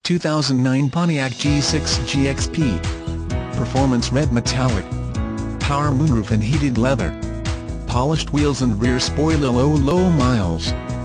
2009 Pontiac G6 GXP. Performance red metallic. Power moonroof and heated leather. Polished wheels and rear spoiler. Low miles.